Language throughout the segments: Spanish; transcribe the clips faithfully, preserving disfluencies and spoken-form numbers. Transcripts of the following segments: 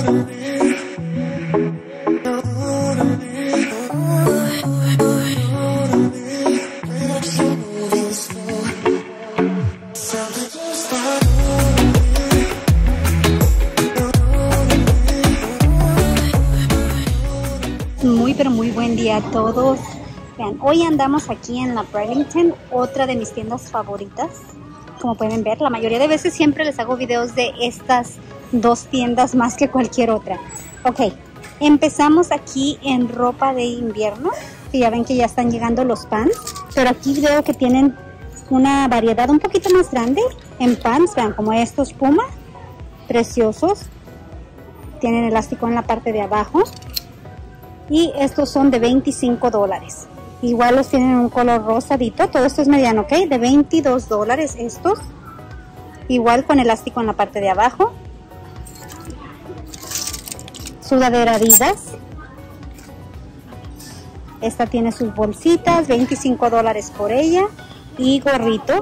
Muy pero muy buen día a todos. Vean, hoy andamos aquí en la Burlington, otra de mis tiendas favoritas. Como pueden ver, la mayoría de veces siempre les hago videos de estas dos tiendas más que cualquier otra. Ok, empezamos aquí en ropa de invierno, que ya ven que ya están llegando los pants, pero aquí veo que tienen una variedad un poquito más grande en pants. Vean, como estos Puma, preciosos, tienen elástico en la parte de abajo. Y estos son de veinticinco dólares. Igual los tienen en un color rosadito. Todo esto es mediano, ¿ok? De veintidós dólares estos. Igual con elástico en la parte de abajo. Sudadera Adidas. Esta tiene sus bolsitas. veinticinco dólares por ella. Y gorrito.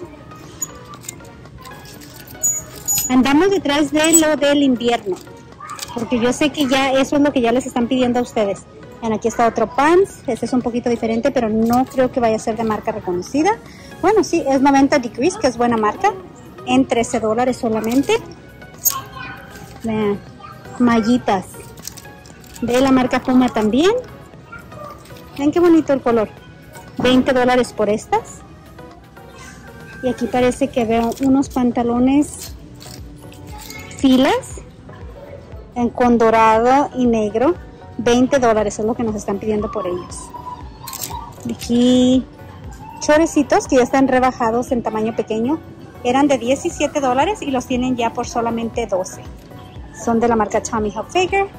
Andamos detrás de lo del invierno, porque yo sé que ya eso es lo que ya les están pidiendo a ustedes. Bueno, aquí está otro pants. Este es un poquito diferente, pero no creo que vaya a ser de marca reconocida. Bueno, sí, es noventa degrees, que es buena marca. En trece dólares solamente. Vean, mallitas de la marca Puma también. Vean qué bonito el color. veinte dólares por estas. Y aquí parece que veo unos pantalones filas en con dorado y negro. veinte dólares es lo que nos están pidiendo por ellos. Aquí chorecitos que ya están rebajados en tamaño pequeño. Eran de diecisiete dólares y los tienen ya por solamente doce. Son de la marca Tommy Hilfiger.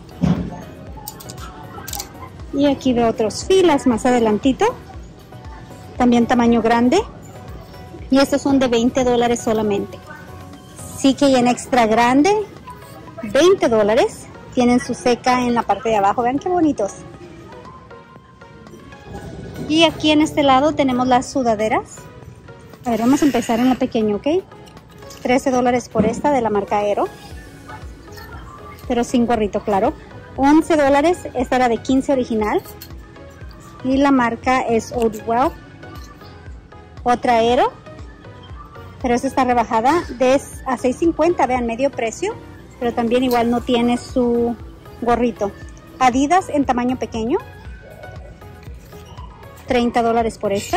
Y aquí veo otros filas más adelantito. También tamaño grande. Y estos son de veinte dólares solamente. Sí que en extra grande, veinte dólares. Tienen su seca en la parte de abajo. Vean qué bonitos. Y aquí en este lado tenemos las sudaderas. A ver, vamos a empezar en lo pequeño, ¿ok? trece dólares por esta de la marca Aero. Pero sin gorrito, claro. once dólares. Esta era de quince original. Y la marca es Odwell. Otra Aero. Pero esta está rebajada de a seis cincuenta. Vean, medio precio. Pero también igual no tiene su gorrito. Adidas en tamaño pequeño. treinta dólares por esta.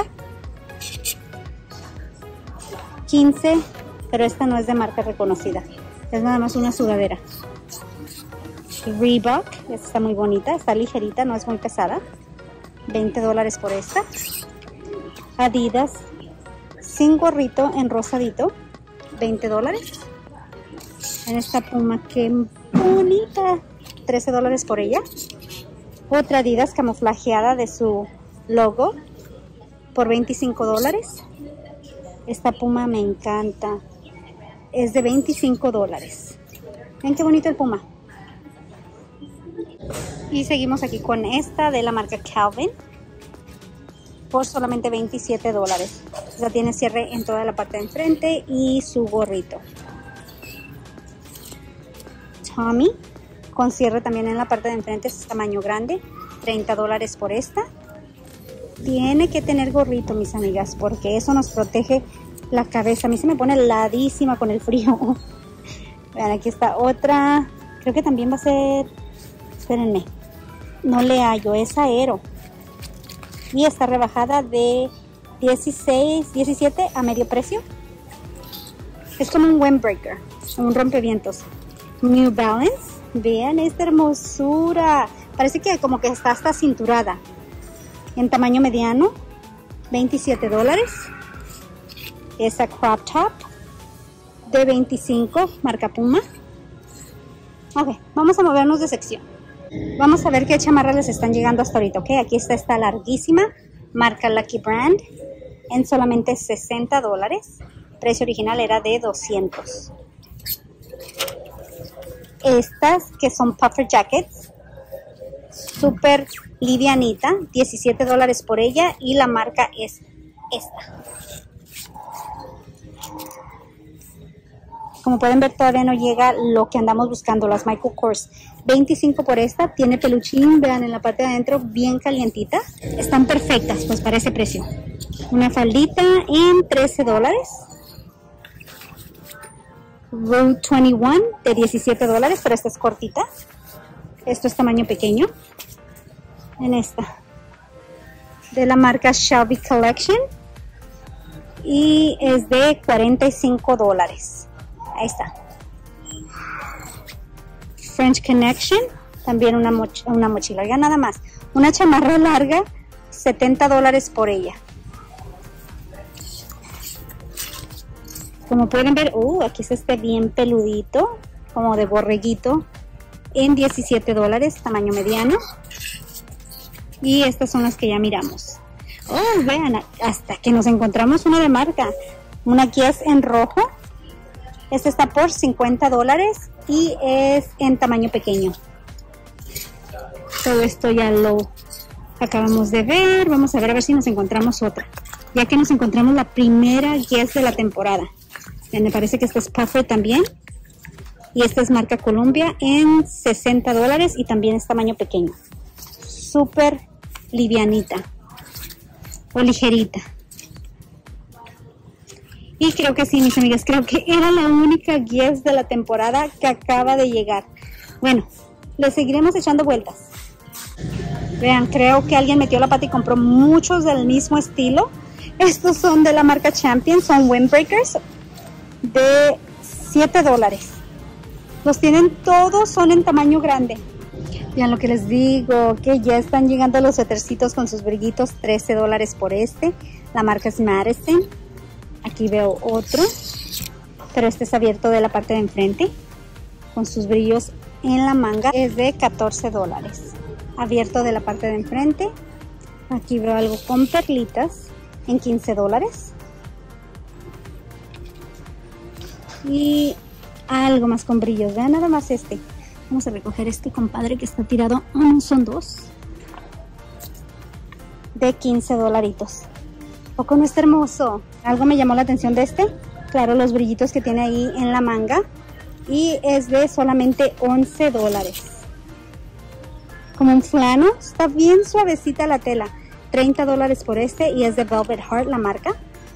quince, pero esta no es de marca reconocida. Es nada más una sudadera. Reebok, esta está muy bonita. Está ligerita, no es muy pesada. veinte dólares por esta. Adidas sin gorrito en rosadito. veinte dólares. En esta Puma, qué bonita, trece dólares por ella. Otra Adidas camuflajeada de su logo por veinticinco dólares. Esta Puma me encanta, es de veinticinco dólares. Ven qué bonito el Puma. Y seguimos aquí con esta de la marca Calvin por solamente veintisiete dólares. Ya tiene cierre en toda la parte de enfrente y su gorrito. Tommy, con cierre también en la parte de enfrente, es tamaño grande, treinta dólares por esta. Tiene que tener gorrito, mis amigas, porque eso nos protege la cabeza. A mí se me pone heladísima con el frío. Vean, aquí está otra, creo que también va a ser, espérenme, no le hallo, es Aero. Y está rebajada de dieciséis, diecisiete a medio precio. Es como un windbreaker, un rompevientos. New Balance, vean esta hermosura, parece que como que está hasta cinturada. En tamaño mediano, veintisiete dólares. Esta crop top de veinticinco, marca Puma. Ok, vamos a movernos de sección. Vamos a ver qué chamarras les están llegando hasta ahorita, ok. Aquí está esta larguísima, marca Lucky Brand, en solamente sesenta dólares. Precio original era de doscientos. Estas que son puffer jackets, súper livianita, diecisiete dólares por ella y la marca es esta. Como pueden ver, todavía no llega lo que andamos buscando, las Michael Kors. veinticinco por esta, tiene peluchín, vean en la parte de adentro, bien calientita. Están perfectas, pues para ese precio. Una faldita en trece dólares. Road veintiuno de diecisiete dólares, pero esta es cortita. Esto es tamaño pequeño. En esta. De la marca Shelby Collection. Y es de cuarenta y cinco dólares. Ahí está. French Connection, también una, moch una mochila, ya nada más. Una chamarra larga, setenta dólares por ella. Como pueden ver, uh, aquí es este bien peludito, como de borreguito, en diecisiete dólares, tamaño mediano. Y estas son las que ya miramos. Oh, vean, hasta que nos encontramos una de marca. Una Guess en rojo. Esta está por cincuenta dólares y es en tamaño pequeño. Todo esto ya lo acabamos de ver. Vamos a ver a ver si nos encontramos otra. Ya que nos encontramos la primera Guess de la temporada. Me parece que esta es Puffer también. Y esta es marca Columbia en sesenta dólares y también es tamaño pequeño. Súper livianita. O ligerita. Y creo que sí, mis amigas, creo que era la única Guess de la temporada que acaba de llegar. Bueno, le seguiremos echando vueltas. Vean, creo que alguien metió la pata y compró muchos del mismo estilo. Estos son de la marca Champion, son windbreakers de siete dólares. Los tienen todos, son en tamaño grande. Vean lo que les digo, que ya están llegando los suétercitos con sus brillitos, trece dólares por este. La marca es Madison. Aquí veo otro, pero este es abierto de la parte de enfrente, con sus brillos en la manga. Es de catorce dólares. Abierto de la parte de enfrente. Aquí veo algo con perlitas en quince dólares. Y algo más con brillos. Vean nada más este. Vamos a recoger este compadre que está tirado. Oh, son dos. De quince dolaritos. ¿Poco no está hermoso? Algo me llamó la atención de este. Claro, los brillitos que tiene ahí en la manga. Y es de solamente once dólares. Como un flano. Está bien suavecita la tela. treinta dólares por este. Y es de Velvet Heart la marca.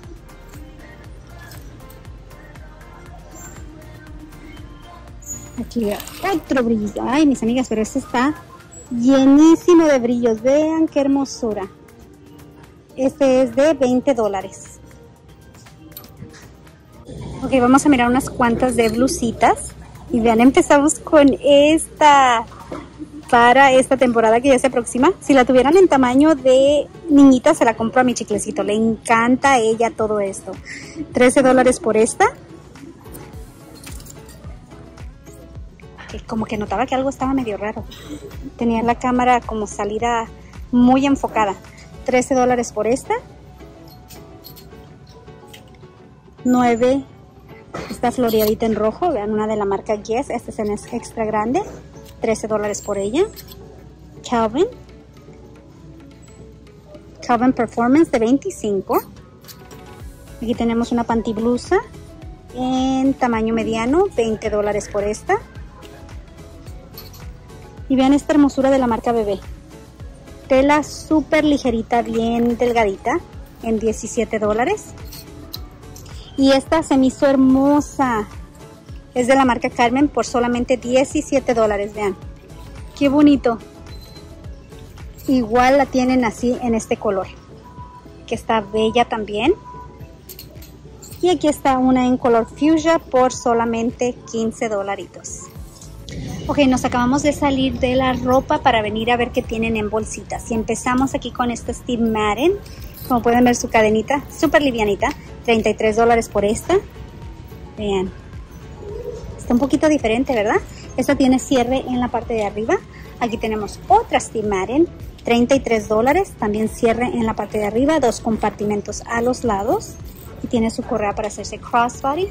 Aquí otro brillito. Ay, mis amigas, pero este está llenísimo de brillos. Vean qué hermosura. Este es de veinte dólares. Ok, vamos a mirar unas cuantas de blusitas. Y vean, empezamos con esta para esta temporada que ya se aproxima. Si la tuvieran en tamaño de niñita, se la compro a mi chiclecito. Le encanta a ella todo esto. trece dólares por esta. Como que notaba que algo estaba medio raro. Tenía la cámara como salida muy enfocada. trece dólares por esta. nueve. Está floreadita en rojo. Vean, una de la marca Guess. Esta es extra grande. trece dólares por ella. Calvin. Calvin Performance de veinticinco. Aquí tenemos una panty blusa en tamaño mediano. veinte dólares por esta. Y vean esta hermosura de la marca Bebé. Tela súper ligerita, bien delgadita, en diecisiete dólares. Y esta se me hizo hermosa. Es de la marca Carmen por solamente diecisiete dólares, vean. Qué bonito. Igual la tienen así en este color, que está bella también. Y aquí está una en color fuchsia por solamente quince dolaritos. Ok, nos acabamos de salir de la ropa para venir a ver qué tienen en bolsitas. Y empezamos aquí con esta Steve Madden. Como pueden ver, su cadenita súper livianita. treinta y tres dólares por esta. Vean. Está un poquito diferente, ¿verdad? Esta tiene cierre en la parte de arriba. Aquí tenemos otra Steve Madden. treinta y tres dólares. También cierre en la parte de arriba. Dos compartimentos a los lados. Y tiene su correa para hacerse crossbody.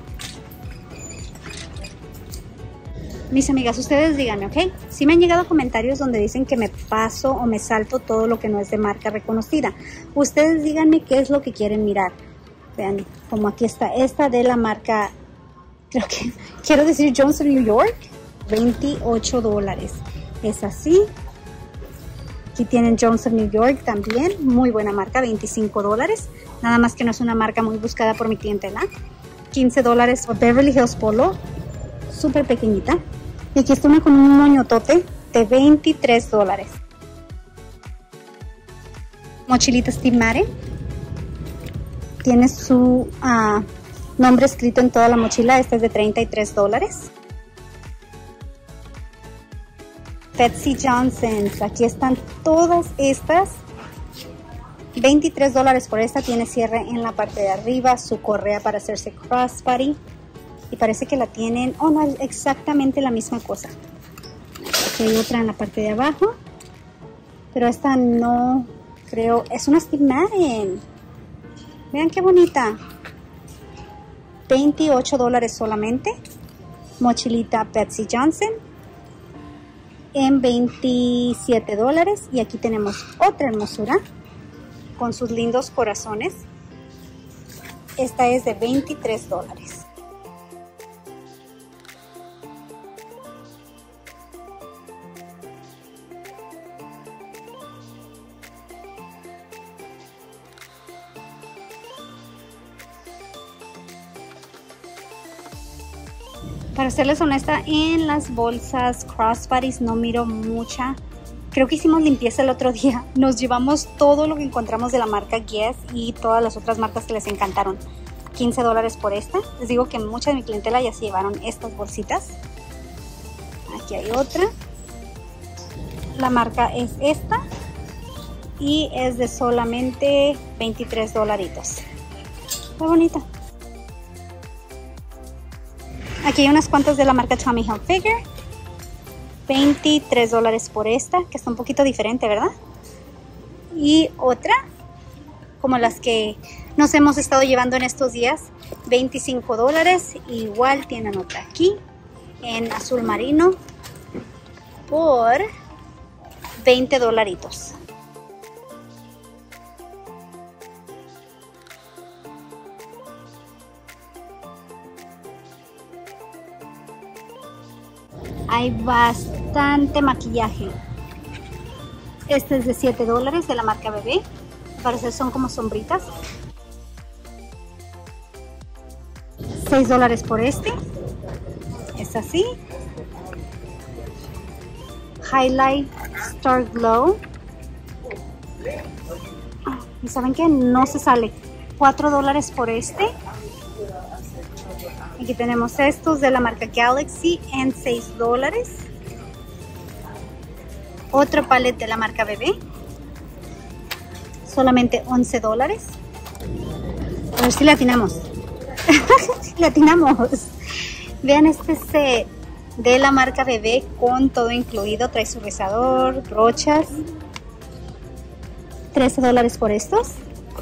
Mis amigas, ustedes díganme, ¿ok? Sí me han llegado comentarios donde dicen que me paso o me salto todo lo que no es de marca reconocida. Ustedes díganme qué es lo que quieren mirar. Vean, como aquí está esta de la marca creo que quiero decir Jones of New York, veintiocho dólares. Es así. Aquí tienen Jones of New York también, muy buena marca, veinticinco dólares. Nada más que no es una marca muy buscada por mi clientela. quince dólares por Beverly Hills Polo, súper pequeñita. Y aquí está una con un moñotote de veintitrés dólares. Mochilita Steve Madden. Tiene su uh, nombre escrito en toda la mochila. Esta es de treinta y tres dólares. Betsey Johnson. Aquí están todas estas. veintitrés dólares por esta. Tiene cierre en la parte de arriba. Su correa para hacerse crossbody. Y parece que la tienen... Oh, no, es exactamente la misma cosa. Aquí hay otra en la parte de abajo. Pero esta no... Creo... Es una Steve Madden. Vean qué bonita. veintiocho dólares solamente. Mochilita Betsey Johnson. En veintisiete dólares. Y aquí tenemos otra hermosura. Con sus lindos corazones. Esta es de veintitrés dólares. Para serles honesta, en las bolsas crossbodies no miro mucha. Creo que hicimos limpieza el otro día. Nos llevamos todo lo que encontramos de la marca Guess y todas las otras marcas que les encantaron. quince dólares por esta. Les digo que mucha de mi clientela ya se llevaron estas bolsitas. Aquí hay otra. La marca es esta. Y es de solamente veintitrés dolaritos. Está bonita. Aquí hay unas cuantas de la marca Tommy Hilfiger. veintitrés dólares por esta, que está un poquito diferente, ¿verdad? Y otra, como las que nos hemos estado llevando en estos días, veinticinco dólares. Igual tienen otra aquí, en azul marino, por veinte dolaritos. Hay bastante maquillaje. Este es de siete dólares de la marca Bebé. Parece son como sombritas. seis dólares por este. Es así. Highlight Star Glow. ¿Y saben qué? No se sale. cuatro dólares por este. Aquí tenemos estos de la marca Galaxy en seis dólares. Otro palette de la marca Bebé. Solamente once dólares. A ver si le atinamos. Le atinamos. Vean este set de la marca Bebé con todo incluido. Trae su rizador, brochas. trece dólares por estos.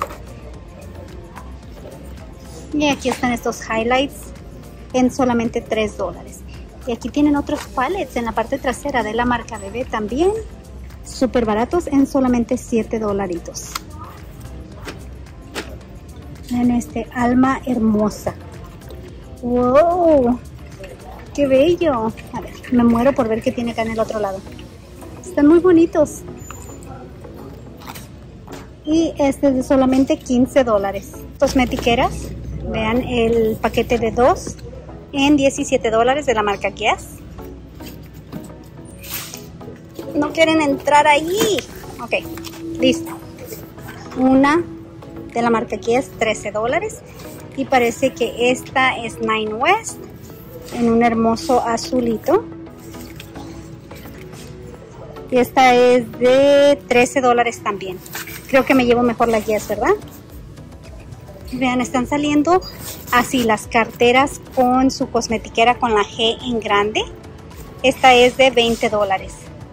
Y aquí están estos highlights en solamente tres dólares. Y aquí tienen otros palettes en la parte trasera de la marca Bebé también. Súper baratos en solamente siete dolaritos. Vean este alma hermosa. ¡Wow! ¡Qué bello! A ver, me muero por ver qué tiene acá en el otro lado. Están muy bonitos. Y este es de solamente quince dólares. Cosmetiqueras. Vean el paquete de dos en diecisiete dólares de la marca Guess. No quieren entrar ahí. Ok, listo. Una de la marca Guess, trece dólares. Y parece que esta es Nine West en un hermoso azulito. Y esta es de trece dólares también. Creo que me llevo mejor la Guess, ¿verdad? Vean, están saliendo así las carteras con su cosmetiquera con la G en grande. Esta es de veinte dólares.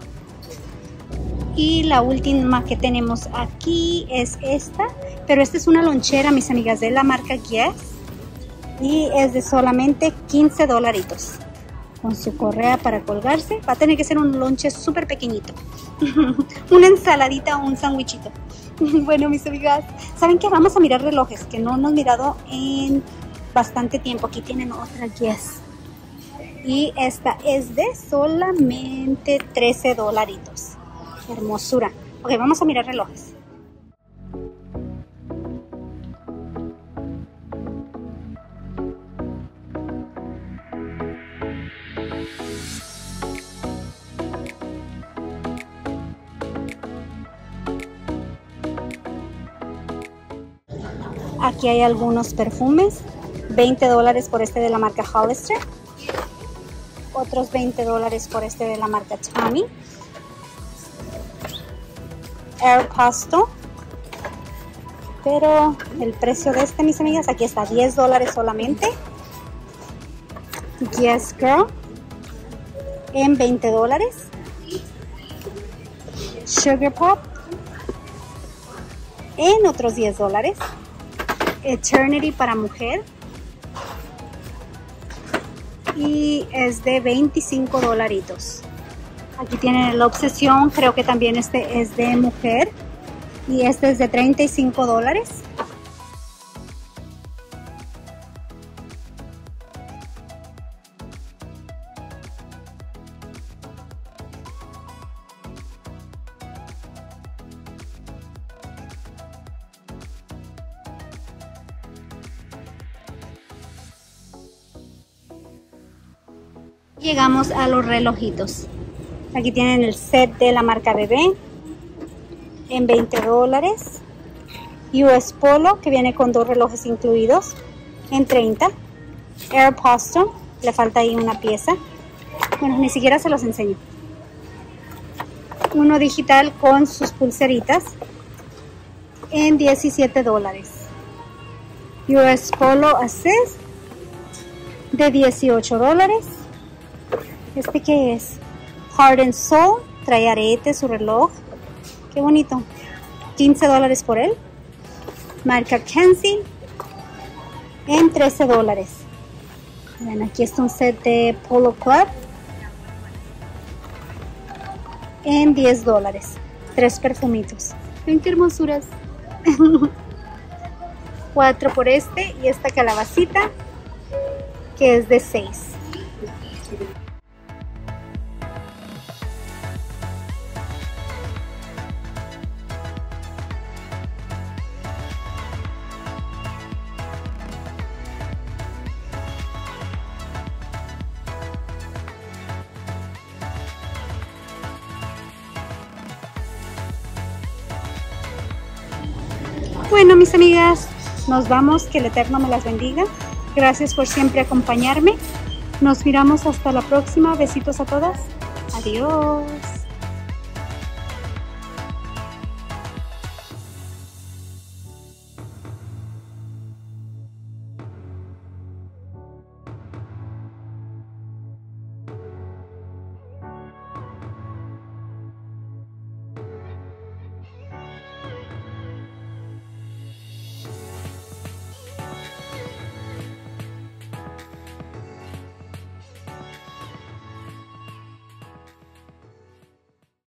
Y la última que tenemos aquí es esta. Pero esta es una lonchera, mis amigas, de la marca Guess. Y es de solamente quince dolaritos. Con su correa para colgarse. Va a tener que ser un lonche súper pequeñito. Una ensaladita o un sándwichito. Bueno, mis amigas, ¿saben qué? Vamos a mirar relojes, que no hemos mirado en bastante tiempo. Aquí tienen otra Guess. Y esta es de solamente trece dolaritos. Hermosura. Ok, vamos a mirar relojes. Aquí hay algunos perfumes. veinte dólares por este de la marca Hollister. Otros veinte dólares por este de la marca Tommy. Aeropostale. Pero el precio de este, mis amigas, aquí está, diez dólares solamente. Yes Girl en veinte dólares. Sugar Pop en otros diez dólares. Eternity para mujer y es de veinticinco dolaritos. Aquí tienen la Obsesión, creo que también este es de mujer y este es de treinta y cinco dólares. Llegamos a los relojitos. Aquí tienen el set de la marca Bebé en veinte dólares. U S Polo, que viene con dos relojes incluidos, en treinta. Aeropostale, le falta ahí una pieza. Bueno, ni siquiera se los enseño. Uno digital con sus pulseritas en diecisiete dólares. U S Polo Assist de dieciocho dólares. ¿Este qué es? Heart and Soul, trae arete, su reloj. Qué bonito. quince dólares por él. Marca Kenzie en trece dólares. Ven, aquí está un set de Polo Club en diez dólares. Tres perfumitos. Ven qué hermosuras. cuatro por este y esta calabacita que es de seis. Bueno, mis amigas, nos vamos, que el Eterno me las bendiga. Gracias por siempre acompañarme. Nos miramos hasta la próxima. Besitos a todas. Adiós.